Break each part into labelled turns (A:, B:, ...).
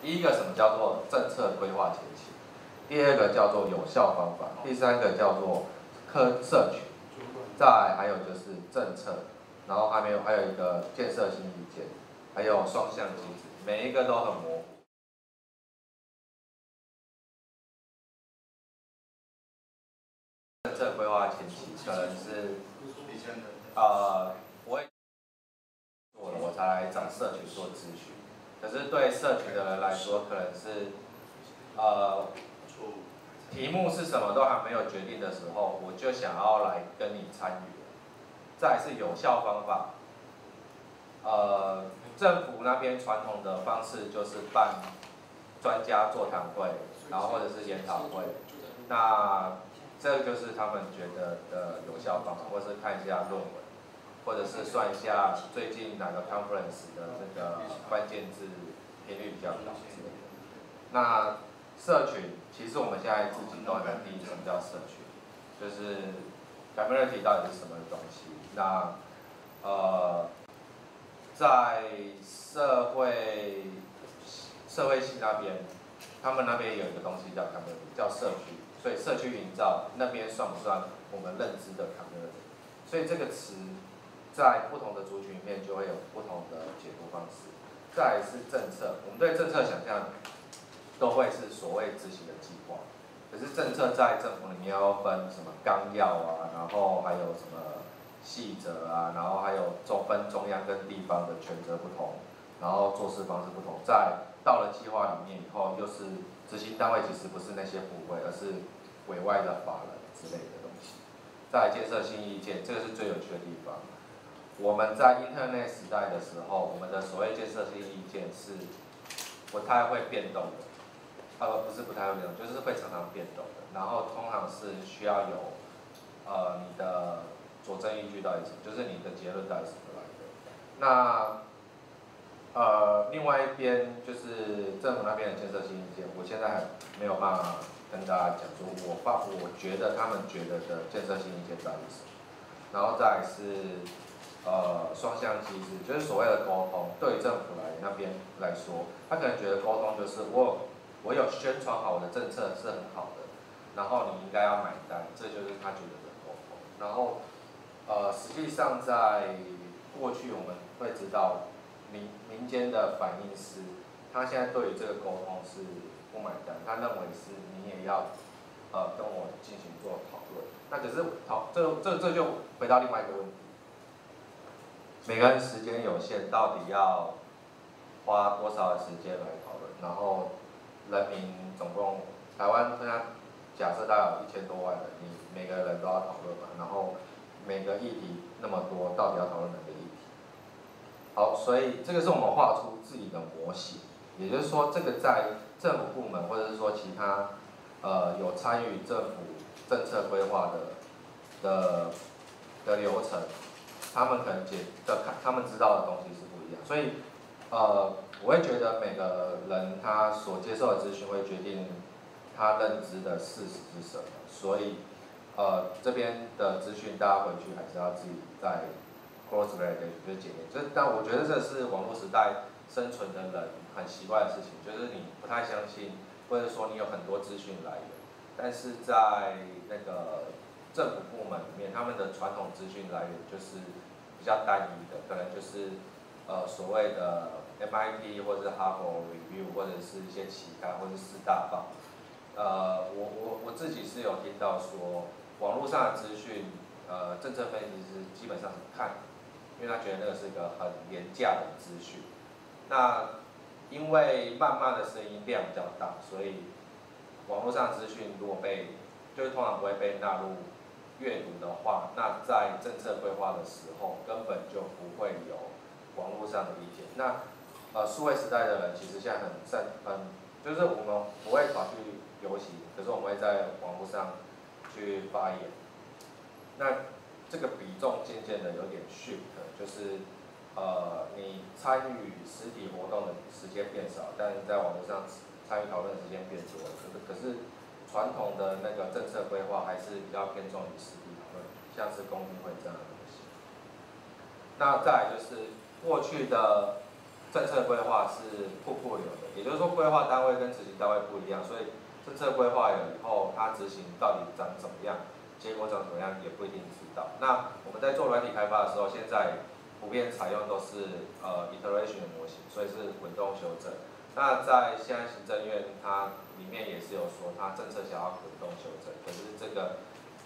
A: 第一个什么叫做政策规划前期，第二个叫做有效方法，第三个叫做社群，再来还有就是政策，然后还有一个建设性意见，还有双向机制，每一个都很模糊。政策规划前期可能是我才来找社群做咨询，可是对社群的人来说，可能是题目是什么都还没有决定的时候，我就想要来跟你参与。再来是有效方法，政府那边传统的方式就是办专家座谈会，然后或者是研讨会，那这就是他们觉得的有效方法，或是看一下论文，或者是算一下最近哪个 conference 的那个关键字频率比较高之类的。那社群，其实我们现在自己都很难定义什么叫社群，就是 community 到底是什么东西。那在社会系那边，他们那边有一个东西叫 community， 叫社区，所以社区营造那边算不算我们认知的 community？ 所以这个词在不同的族群里面就会有不同的解读方式。再来是政策，我们对政策想象都会是所谓执行的计划，可是政策在政府里面要分什么纲要啊，然后还有什么细则啊，然后还有分中央跟地方的权责不同，然后做事方式不同，到了计划里面以后，又是执行单位其实不是那些部会，而是委外的法人之类的东西。再来建设性意见，这个是最有趣的地方。我们在 Internet 时代的时候，我们的所谓建设性意见是不太会变动的。不是不太会变动，就是会常常变动的。然后通常是需要有你的佐证依据到底是什么，就是你的结论到底是怎么来的。那另外一边就是政府那边的建设性意见，我现在还没有办法跟大家讲说我觉得他们觉得的建设性意见到底是什么。然后再来是双向机制，就是所谓的沟通。对于政府那边来说，他可能觉得沟通就是我有宣传好我的政策是很好的，然后你应该要买单，这就是他觉得的沟通。然后实际上在过去我们会知道民间的反应是，他现在对于这个沟通是不买单，他认为是你也要跟我进行做讨论。那可是这就回到另外一个问题，每个人时间有限，到底要花多少的时间来讨论？然后人民总共台湾现在假设大概有1000多万人，你每个人都要讨论嘛，然后每个议题那么多，到底要讨论哪个议题？好，所以这个是我们画出自己的模型，也就是说，这个在政府部门或者是说其他有参与政府政策规划的流程，他们可能他们知道的东西是不一样，所以我会觉得每个人他所接受的资讯会决定他认知的事实是什么，所以这边的资讯大家回去还是要自己再 cross verify 就是检验。但我觉得这是网络时代生存的人很习惯的事情，就是你不太相信，或者说你有很多资讯来源，但是在那个政府部门里面，他们的传统资讯来源就是比较单一的，可能就是所谓的 MIT 或者是哈佛 Review 或者是一些期刊或者是4大报。我自己是有听到说，网络上的资讯，政策分析师基本上是不看，因为他觉得那个是个很廉价的资讯。那因为谩骂的声音量比较大，所以网络上的资讯如果就是通常不会被纳入阅读的话，那在政策规划的时候根本就不会有网络上的意见。那数位时代的人其实现在就是我们不会跑去游行，可是我们会在网络上去发言。那这个比重渐渐的有点 shift， 就是你参与实体活动的时间变少，但是在网络上参与讨论的时间变多了。可是传统的那个政策规划还是比较偏重于实体讨论，像是公听会这样的东西。那再来就是过去的政策规划是瀑布流的，也就是说规划单位跟执行单位不一样，所以政策规划了以后，它执行到底长怎么样，结果长怎么样也不一定知道。那我们在做软体开发的时候，现在普遍采用都是iteration 的模型，所以是滚动修正。那在现在行政院它里面也是有说，它政策想要滚动修正，可是这个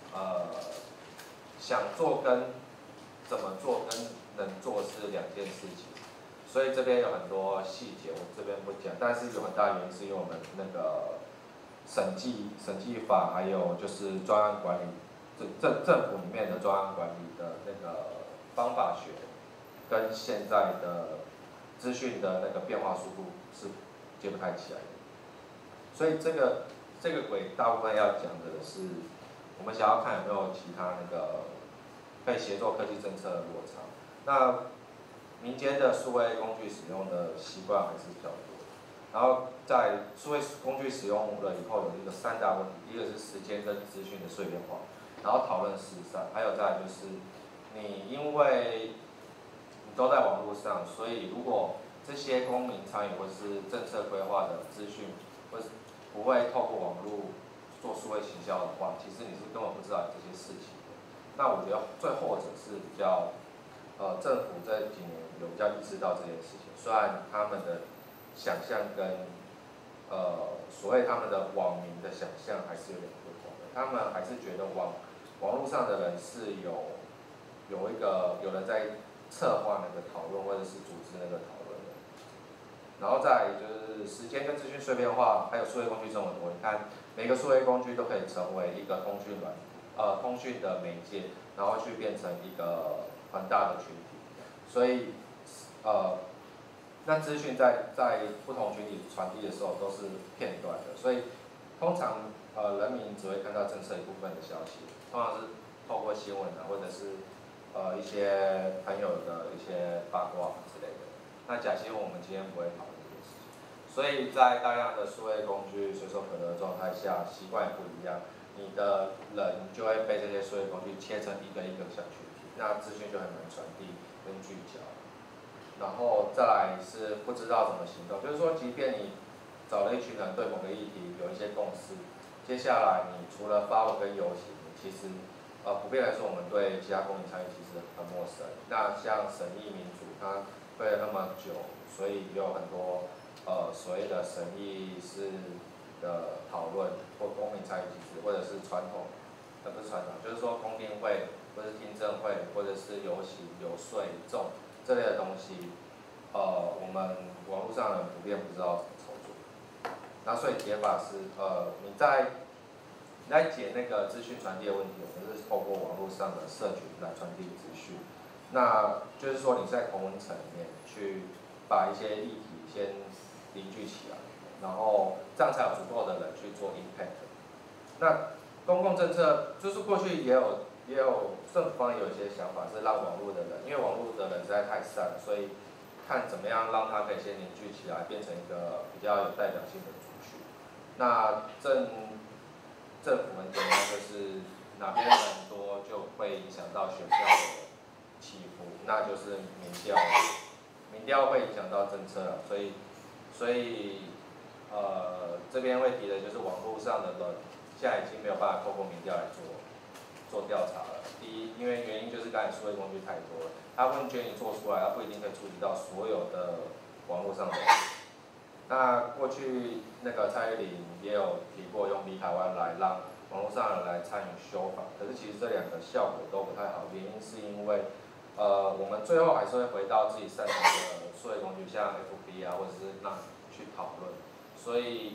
A: 想做跟怎么做跟能做是两件事情。所以这边有很多细节，我这边不讲，但是有很大原因是因为我们那个审计法，还有就是专案管理，政府里面的专案管理的那个方法学，跟现在的资讯的那个变化速度是接不太起来的。所以这个轨大部分要讲的是，我们想要看有没有其他那个可以协作科技政策的落差。那民间的数位工具使用的习惯还是比较多，然后在数位工具使用了以后，有一个3大问题，第一个是时间跟资讯的碎片化，然后讨论事实上，还有再来就是你因为你都在网络上，所以如果这些公民参与或是政策规划的资讯，或是不会透过网络做数位行销的话，其实你是根本不知道这些事情的。那我觉得最后者是比较。政府这几年有比较意识到这件事情，虽然他们的想象跟所谓他们的网民的想象还是有点不同的，他们还是觉得网络上的人是有人在策划那个讨论或者是组织那个讨论的，然后再来就是时间跟资讯碎片化，还有数位工具这么多，你看每个数位工具都可以成为一个通讯的媒介，然后去变成一个很大的群体，所以那资讯在不同群体传递的时候都是片段的，所以通常人民只会看到政策一部分的消息，通常是透过新闻啊，或者是一些朋友的一些八卦之类的。那假新闻我们今天不会讨论这件事情，所以在大量的数位工具随手可得的状态下，习惯也不一样，你的人就会被这些数位工具切成一个一个小群体。那资讯就很难传递跟聚焦，然后再来是不知道怎么行动，就是说，即便你找了一群人对某个议题有一些共识，接下来你除了发文跟游行，其实普遍来说，我们对其他公民参与其实很陌生。那像审议民主，它推了那么久，所以有很多所谓的审议式的讨论或公民参与机制，或者是传统，不是传统，就是说公听会。或是听证会，或者是游行、游说这类的东西，我们网络上的人普遍不知道怎么操作。那所以解法是，你在解那个资讯传递的问题，我们是透过网络上的社群来传递资讯。那就是说你在同温层里面去把一些议题先凝聚起来，然后这样才有足够的人去做 impact。那公共政策就是过去也有政府方有一些想法是让网络的人，因为网络的人实在太散，所以看怎么样让它可以先凝聚起来，变成一个比较有代表性的族群。那政府很简单，就是哪边人多就会影响到选票的起伏，那就是民调，民调会影响到政策，所以这边会提的就是网络上的人现在已经没有办法透过民调来做调查了。第一，因为原因就是刚才数位工具太多了，它问卷你做出来，它不一定可以触及到所有的网络上的人。那过去那个蔡依林也有提过用B台湾来让网络上的人来参与修法，可是其实这两个效果都不太好，原因是因为我们最后还是会回到自己擅长的数位工具，像 FB 啊或者是那去讨论，所以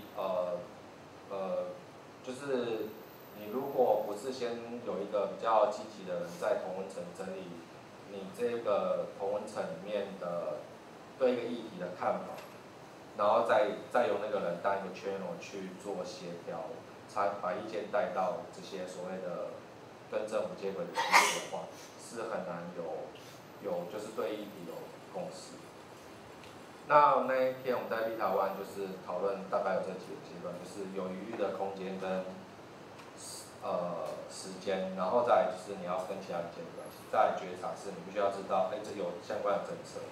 A: 就是你如果不是先有一个比较积极的人在同温层整理你这个同温层里面的对一个议题的看法，然后再由那个人当一个 channel 去做协调，才把意见带到这些所谓的跟政府接轨的机构的话，是很难有就是对议题有共识。那一天我们在立台湾就是讨论大概有这几个阶段，就是有余裕的空间跟时间，然后再来就是你要跟其他人建立关系，再来觉察是你必须要知道，这有相关的政策。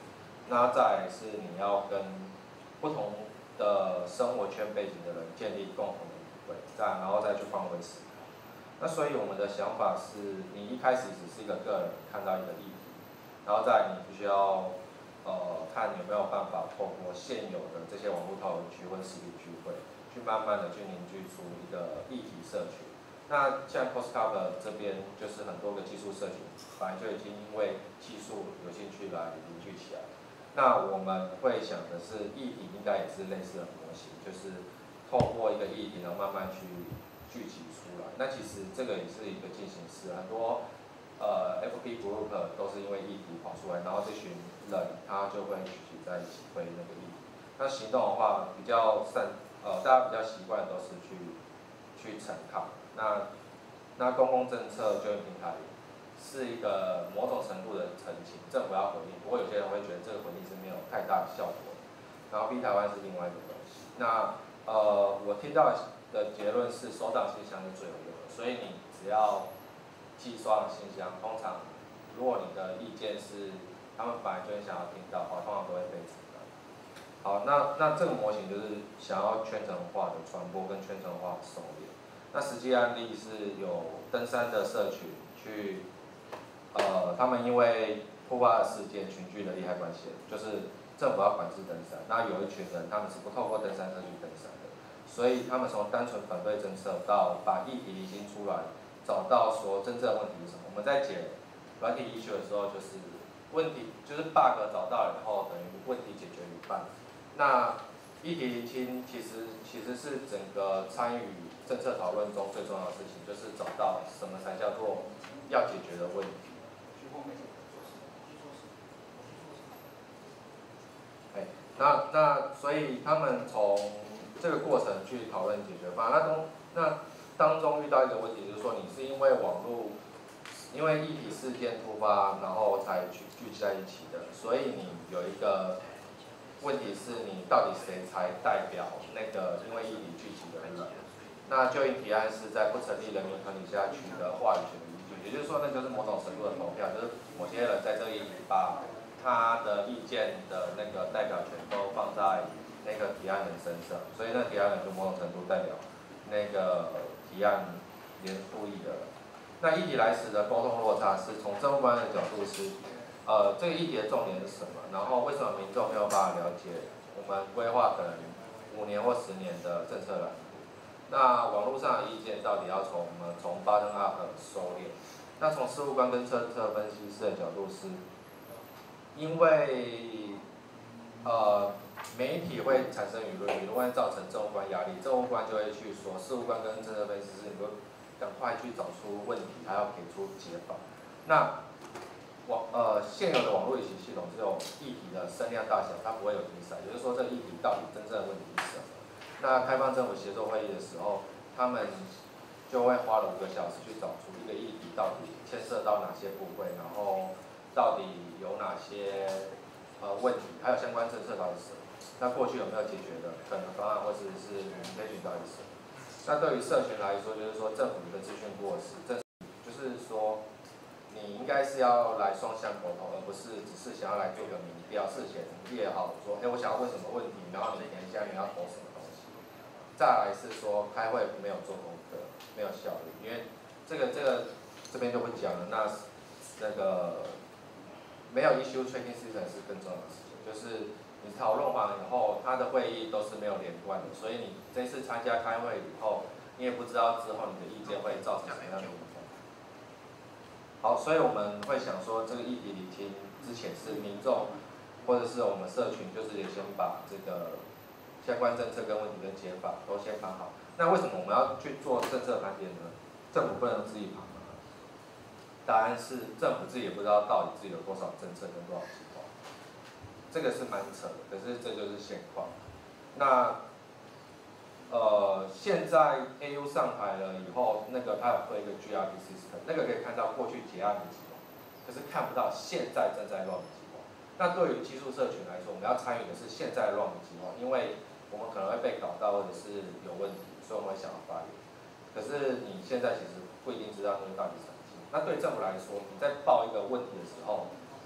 A: 那再来是你要跟不同的生活圈背景的人建立共同的语汇，然后再去换位思考。那所以我们的想法是，你一开始只是一个个人看到一个议题，然后再来你必须要看有没有办法透过现有的这些网络讨论区或者实体聚会，去慢慢的去凝聚出一个议题社群。那像 Costcover 这边就是很多个技术社群，本来就已经因为技术有兴趣来凝聚起来。那我们会想的是，议题应该也是类似的模型，就是透过一个议题，然后慢慢去聚集出来。那其实这个也是一个进行式，很多FB group 都是因为议题跑出来，然后这群人他就会聚集在一起推那个议题。那行动的话，大家比较习惯都是去陈抗。那公共政策就业平台是一个某种程度的澄清，政府要回应，不过有些人会觉得这个回应是没有太大的效果的。然后 B 台湾是另外一个东西。那我听到的结论是收档信箱是最有用的，所以你只要寄收档信箱，通常如果你的意见是他们本来就很想要听到的话，通常都会被采纳。好，那这个模型就是想要圈层化的传播跟圈层化的收敛。那实际案例是有登山的社群去，他们因为瀑布的事件群聚的利害关系，就是政府要管制登山，那有一群人他们是不透过登山社去登山的，所以他们从单纯反对政策到把议题厘清出来，找到说真正的问题是什么。我们在解软体issue的时候，就是问题就是 bug 找到了以后，等于问题解决一半。那议题厘清其实是整个参与政策讨论中最重要的事情，就是找到什么才叫做要解决的问题。那所以他们从这个过程去讨论解决方案。那当中遇到一个问题，就是说你是因为网络，因为议题事件突发，然后才聚集在一起的，所以你有一个问题是你到底谁才代表那个因为议题聚集的人？那就业提案是在不成立人民团体下取得话语权的依据，也就是说，那就是某种程度的投票，就是某些人在这里把他的意见的那个代表权都放在那个提案人身上，所以那提案人就某种程度代表那个提案连复议的人。那议题来时的沟通落差是从政务官的角度是，这个议题的重点是什么？然后为什么民众没有办法了解我们规划可能5年或10年的政策蓝图？那网络上的意见到底要从bottom up 收敛？那从事务官跟政策分析师的角度是，因为媒体会产生舆论，舆论会造成政务官压力，政务官就会去说，事务官跟政策分析师，你就赶快去找出问题，还要给出解法。那现有的网络议题系统只有议题的声量大小，它不会有比赛，也就是说这个议题到底真正的问题是什么？那开放政府协作会议的时候，他们就会花了5个小时去找出一个议题到底牵涉到哪些部会，然后到底有哪些问题，还有相关政策到底是什么？那过去有没有解决的可能方案，或者是可以寻到底是什么？那对于社群来说，就是说政府的资讯过时，就是说你应该是要来双向沟通，而不是只是想要来做个民调，事前列好说，我想要问什么问题，然后你填一下你要投什么东西。再来是说开会没有做功课，没有效率，因为这边就不讲了。那个没有 issue tracking system 是更重要的事情，就是你讨论完以后，他的会议都是没有连贯的，所以你这次参加开会以后，你也不知道之后你的意见会造成什么样的影响。好，所以我们会想说，这个议题厘清之前是民众或者是我们社群，就是也先把这个相关政策跟问题跟解法都先谈好。那为什么我们要去做政策盘点呢？政府不能自己盘吗？答案是政府自己也不知道到底自己有多少政策跟多少计划，这个是蛮扯的。可是这就是现况。那现在 AU 上台了以后，那个他有推一个 GRP system， 那个可以看到过去结案的计划，可是看不到现在正在 run 的计划。那对于技术社群来说，我们要参与的是现在 run 的计划，因为我们可能会被搞到或者是有问题，所以我们会想要发言。可是你现在其实不一定知道那个到底是什么。那对政府来说，你在报一个问题的时候，你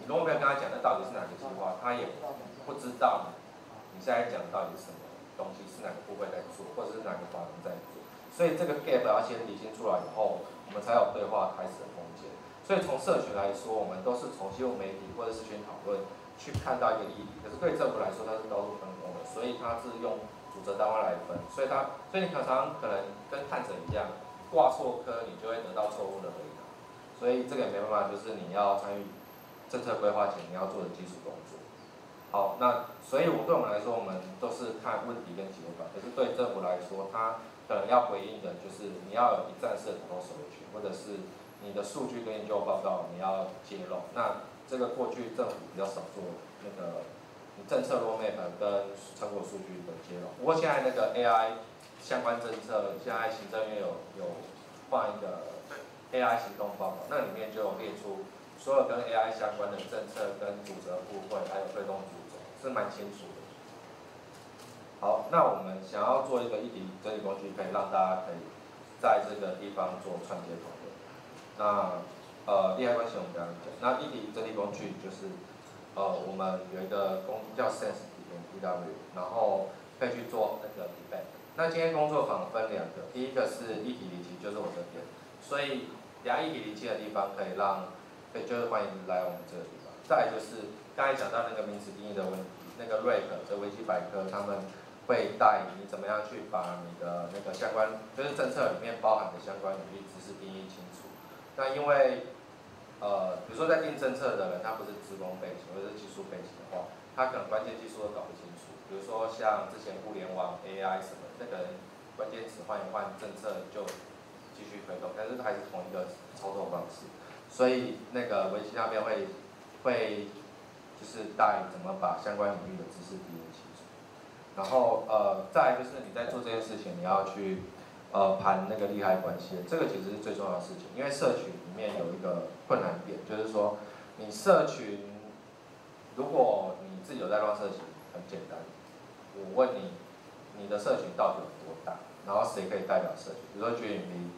A: 如果没有跟他讲那到底是哪个计划，他也不知道你现在讲的到底是什么东西，是哪个部会在做，或者是哪个法人在做。所以这个 gap 要先理清出来以后，我们才有对话开始的空间。所以从社群来说，我们都是从新闻媒体或者是群讨论去看到一个议题，可是对政府来说，它是高度分工的，所以它是用主责单位来分，所以你常常可能跟看诊一样，挂错科，你就会得到错误的回答。所以这个也没办法，就是你要参与政策规划前你要做的基础工作。好，那所以对我们来说，我们都是看问题跟解法，可是对政府来说，它可能要回应的就是你要有一站式的统筹手续，或者是你的数据跟研究报告你要揭露。那这个过去政府比较少做那个你政策 roadmap 跟成果数据的揭露。不过现在那个 AI 相关政策，现在行政院有放一个 AI 行动报告，那里面就有列出所有跟 AI 相关的政策跟主责部会还有推动主轴，是蛮清楚的。好，那我们想要做一个议题整理工具，可以让大家可以在这个地方做串接讨论。那利害关系我们刚刚讲，那议题整理工具就是我们有一个工具叫 Sense DW， 然后可以去做那个 debate。那今天工作坊分两个，第一个是议题离题，就是我这边，所以两议题离题的地方可以就是欢迎来我们这个地方。再来就是刚才讲到那个名词定义的问题，那个 RAP 这维基百科他们会带你怎么样去把你的那个相关，就是政策里面包含的相关领域知识定义清楚。那因为比如说在定政策的人，他不是资工背景或者是技术背景的话，他可能关键技术都搞不清楚。比如说像之前互联网 AI 什么，那个人关键词换一换，政策就继续推动，但是还是同一个操作方式。所以那个维基那边会就是带怎么把相关领域的知识定义清楚。然后再来就是你在做这件事情，你要去盘那个利害关系，这个其实是最重要的事情。因为社群里面有一个困难点，就是说你社群，如果你自己有在乱社群，很简单，我问你，你的社群到底有多大？然后谁可以代表社群？比如说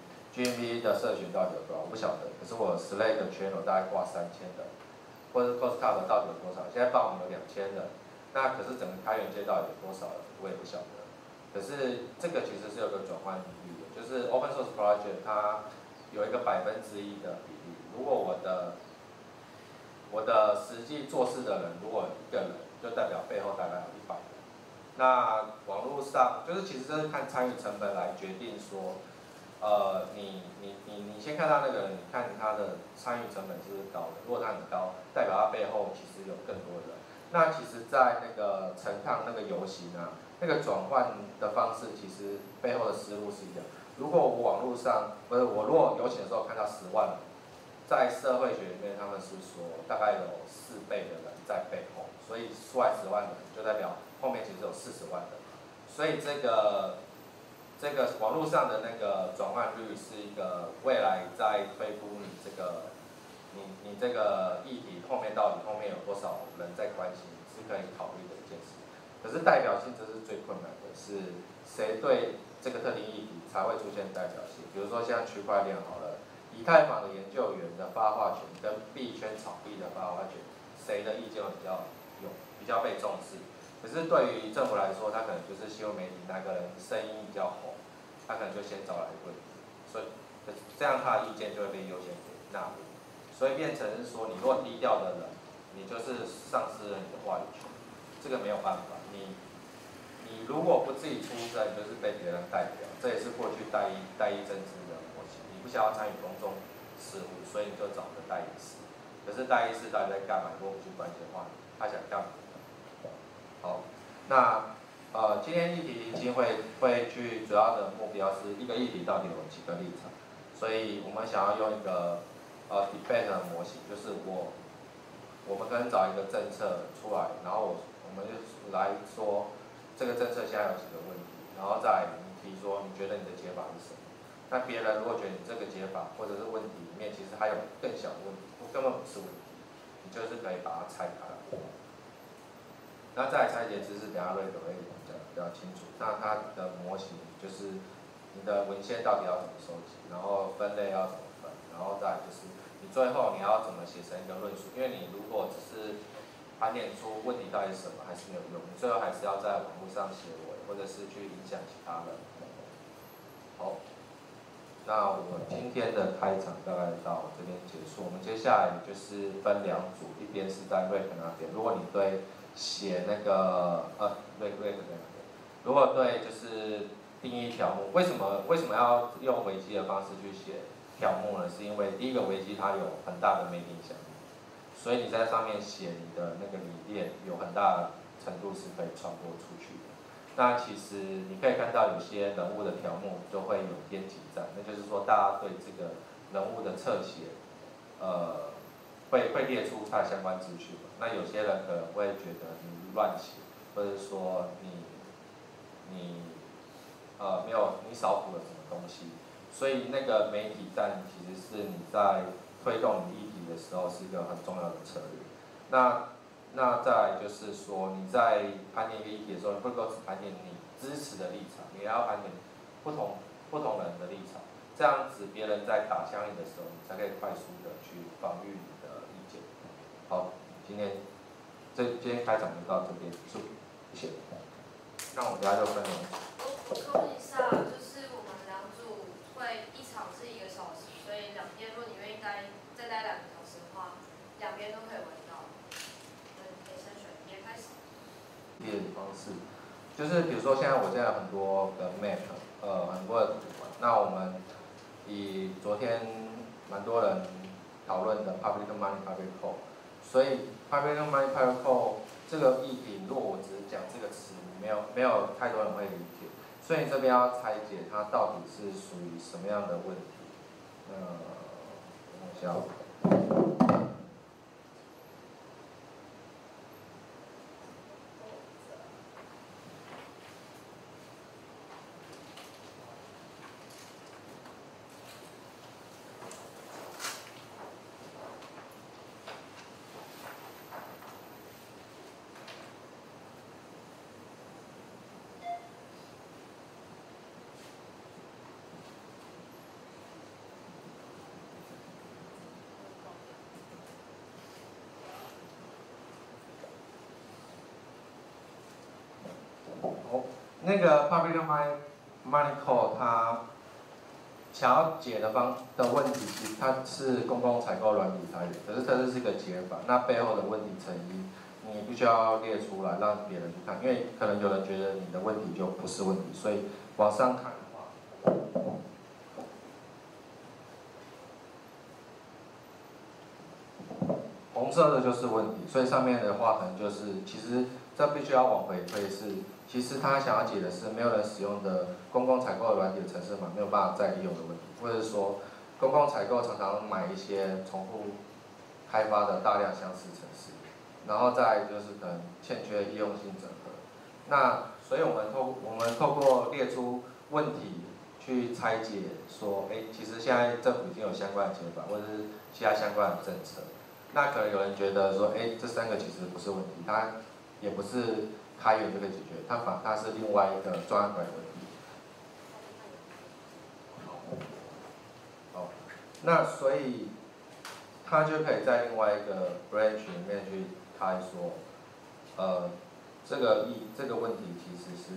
A: GMV 的社群到底有多少？我不晓得，可是我 Slack channel 大概挂3000的，或者 Postcard 到底有多少？现在报名有2000人，那可是整个开源街到底有多少人？我也不晓得。可是这个其实是有个转换比率的，就是 Open Source Project 它有一个1%的比例。如果我的实际做事的人如果1个人，就代表背后大概有100人。那网络上就是其实这是看参与成本来决定说，你先看到那个人，你看他的参与成本是不是高的？如果他很高，代表他背后其实有更多人。那其实，在那个陈抗那个游行啊，那个转换的方式，其实背后的思路是一样。如果我网络上我如果游行的时候看到10万人，在社会学里面他们是说大概有4倍的人在背后，所以出来10万人就代表后面其实有40万人。所以这个网络上的那个转换率是一个未来在推估你这个议题后面有多少人在关心，是可以考虑的一件事。可是代表性这是最困难的，是谁对这个特定议题才会出现代表性？比如说像区块链好了，以太坊的研究员的发话权跟币圈炒币的发话权，谁的意见会比较被重视？可是对于政府来说，他可能就是新闻媒体哪个人声音比较红，他可能就先找来问，所以这样他的意见就会被优先给纳入。所以变成是说，你若低调的人，你就是丧失了你的话语权，这个没有办法。你如果不自己出声，就是被别人代表，这也是过去代议政治的模型。你不想要参与公众事务，所以你就找个代议士。可是代议士到底在干嘛？如果不去关心的话，他想干嘛？好，那今天议题基金会去主要的目标是一个议题到底有几个立场，所以我们想要用一个debate 的模型，就是我们可能找一个政策出来，然后我们就来说这个政策现在有几个问题，然后再你提说你觉得你的解法是什么？那别人如果觉得你这个解法或者是问题里面其实还有更小的问题，根本不是问题，你就是可以把它拆开来。那再来拆解知识，等下瑞可会讲比较清楚。那它的模型就是你的文献到底要怎么收集，然后分类要怎么分， 分，然后再来就是你最后你要怎么写成一个论述，因为你如果只是盘点出问题到底是什么，还是没有用，你最后还是要在网络上写文，或者是去影响其他人。好。那我今天的开场大概到这边结束，我们接下来就是分两组，一边是在瑞克那边，如果你对写那个瑞克那边，如果对就是定义条目，为什么要用维基的方式去写条目呢？是因为第一个维基它有很大的媒体影响力，所以你在上面写你的那个理念，有很大的程度是可以传播出去的。那其实你可以看到有些人物的条目就会有编辑站，那就是说大家对这个人物的侧写，会列出它的相关资讯。那有些人可能会觉得你乱写，或者说你没有你少补了什么东西，所以那个媒体站其实是你在推动你议题的时候是一个很重要的策略。那再来就是说，你在盘点一个议题的时候，你不能够只盘点你支持的立场，你也要盘点不同人的立场，这样子别人在打向你的时候，你才可以快速的去防御你的意见。好，今天开场就到这边结束，谢谢。那我们等下就分两组。
B: 我补充一下，就是我们两组会一场是1个小时，所以两边如果你愿意再待2个小时的话，两边都可以玩到。可以先选一边开始。
A: 列的方式，就是比如说现在我有很多的 map， 很多的图，那我们以昨天蛮多人讨论的 public money public code， 所以 public money public code 这个议题，如果我只是讲这个词，没有太多人会理解，所以这边要拆解它到底是属于什么样的问题。我想。那个 public money code 它想要解的问题，其实它是公共采购软体来源，可是这是一个解法，那背后的问题成因，你必须要列出来让别人去看，因为可能有人觉得你的问题就不是问题，所以往上看的话，红色的就是问题，所以上面的话可能就是，其实这必须要往回推是。其实他想要解的是没有人使用的公共采购的软体的程式码没有办法再利用的问题，或者说公共采购常常买一些重复开发的大量相似程式，然后再来就是可能欠缺易用性整合。那所以我们透过列出问题去拆解说，其实现在政府已经有相关的解法，或者是其他相关的政策。那可能有人觉得说，这3个其实不是问题，它也不是开源就可以解决，它是另外一个专案管理问题。好，那所以它就可以在另外一个 branch 里面去开说，这个问题其实是。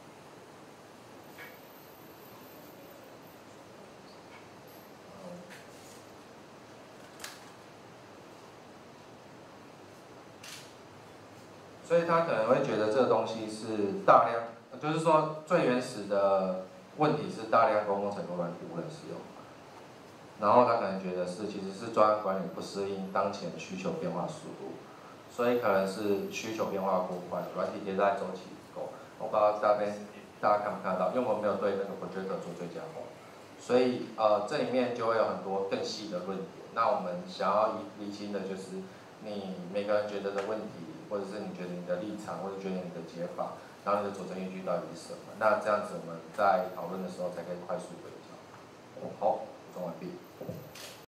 A: 所以他可能会觉得这个东西是大量，就是说最原始的问题是大量公共采购软体无人使用，然后他可能觉得其实是专案管理不适应当前需求变化速度，所以可能是需求变化过快，软体迭代周期不够。我不知道大家看不看到，因为我们没有对那个 project 做最佳化，所以这里面就会有很多更细的论点。那我们想要厘清的就是你每个人觉得的问题。或者是你觉得你的立场，或者觉得你的解法，然后你的佐证依据到底是什么？那这样子我们在讨论的时候才可以快速对焦。好，补充完毕。